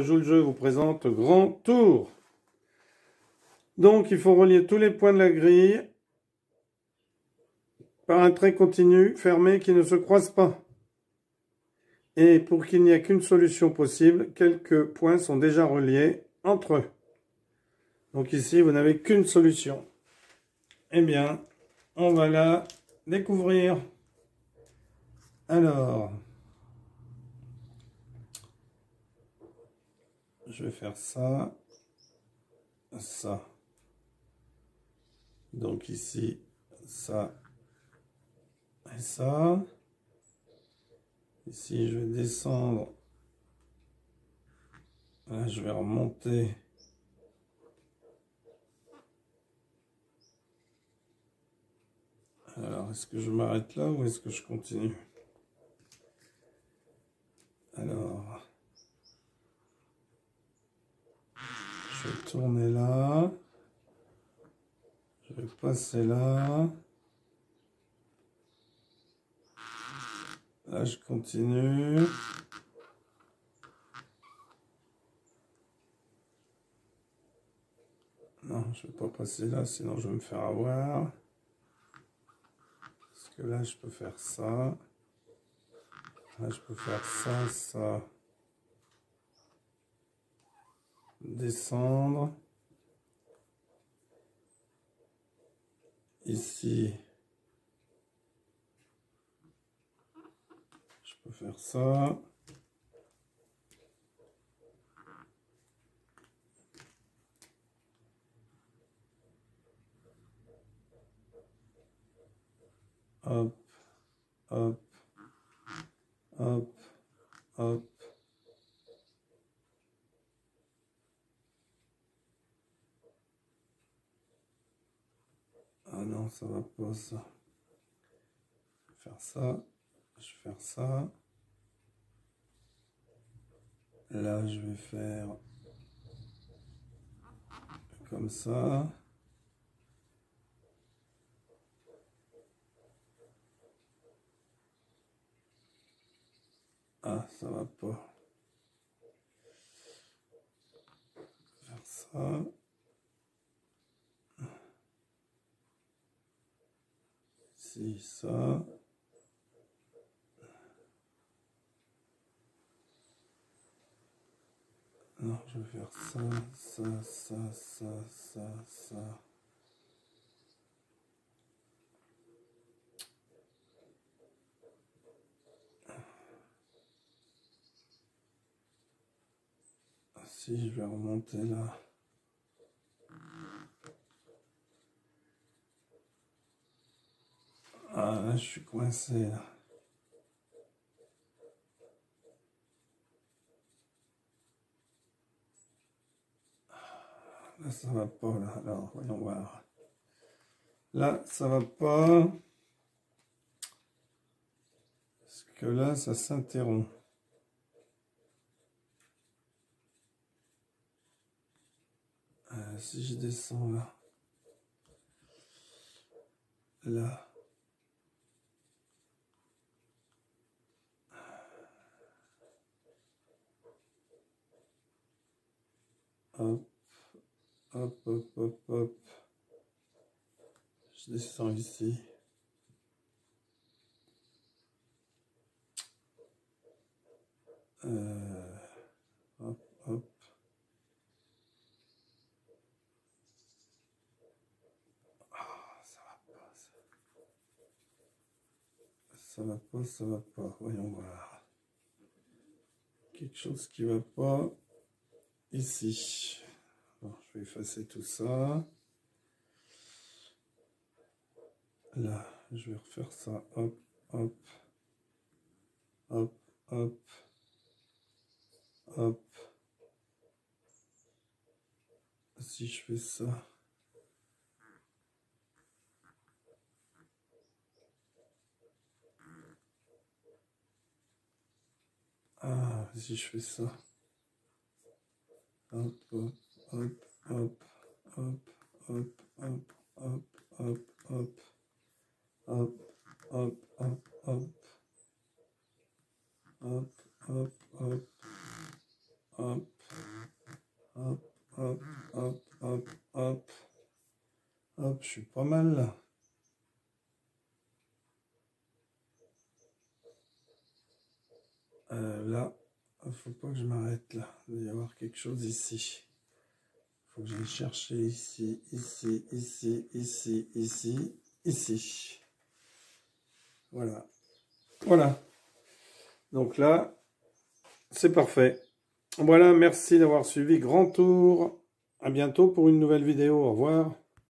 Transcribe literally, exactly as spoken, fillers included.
Joue le jeu vous présente Grand Tour. Donc il faut relier tous les points de la grille par un trait continu fermé qui ne se croise pas. Et pour qu'il n'y ait qu'une solution possible, quelques points sont déjà reliés entre eux. Donc ici, vous n'avez qu'une solution. Eh bien, on va la découvrir. Alors, je vais faire ça, ça. Donc ici, ça et ça. Ici, je vais descendre. Là, je vais remonter. Alors, est-ce que je m'arrête là ou est-ce que je continue? Alors, je vais tourner là. Je vais passer là. Là, je continue. Non, je ne vais pas passer là, sinon je vais me faire avoir. Parce que là, je peux faire ça. Là, je peux faire ça, ça. Descendre. Ici. Je peux faire ça. Hop, hop, hop, hop. Ah non, ça va pas ça. Je vais faire ça. Je vais faire ça. Là, je vais faire comme ça. Ah, ça va pas. Faire ça. Ici, ça. Non, je vais faire ça, ça, ça, ça, ça, ça. Si, je vais remonter là. Ah, là, je suis coincé, là. Là, ça va pas, là. Alors, voyons voir. Là, ça va pas. Parce que là, ça s'interrompt. Euh, si je descends là. Là. Hop, hop, hop, hop, hop. Je descends ici. Euh, hop, hop. Ah, ça va pas, ça. Ça va pas, ça va pas. Voyons voir. Quelque chose qui va pas ici. Bon, je vais effacer tout ça. Là, je vais refaire ça. Hop, hop, hop, hop, hop. Si je fais ça. Ah, si je fais ça. Hop, hop, hop, hop, hop, hop, hop, hop, hop, hop, hop, hop, hop, hop, hop, hop, hop, hop. hop, hop, hop, hop. Hop, je suis pas mal là. Euh, là, il faut pas que je m'arrête là. Il doit y avoir quelque chose ici. Il faut que j'aille chercher ici, ici, ici, ici, ici, ici. Voilà. Voilà. Donc là, c'est parfait. Voilà, merci d'avoir suivi Grand Tour. À bientôt pour une nouvelle vidéo. Au revoir.